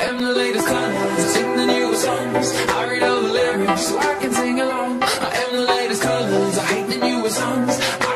am the latest colors, I sing the newest songs, I read all the lyrics so I can sing along. I am the latest colors, I hate the newest songs,